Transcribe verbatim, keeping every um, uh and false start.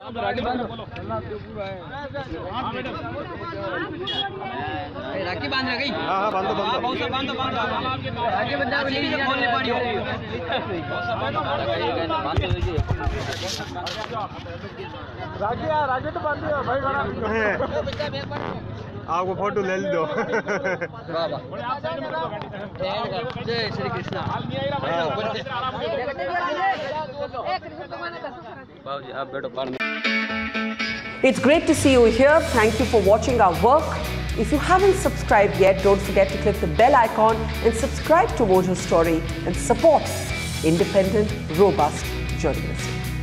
राखी बांध रही। हाँ हाँ बांधो बांधो बहुत सब बांधो बांधो राखी बंदा को नहीं खोलने पड़ी हो। राखी यार राखी तो बांध दियो भाई बड़ा आपको फोटो ले दो। जय श्री कृष्णा। आप बैठो। It's great to see you here. Thank you for watching our work. If you haven't subscribed yet, don't forget to click the bell icon and subscribe to Mojo Story and support independent, robust journalism.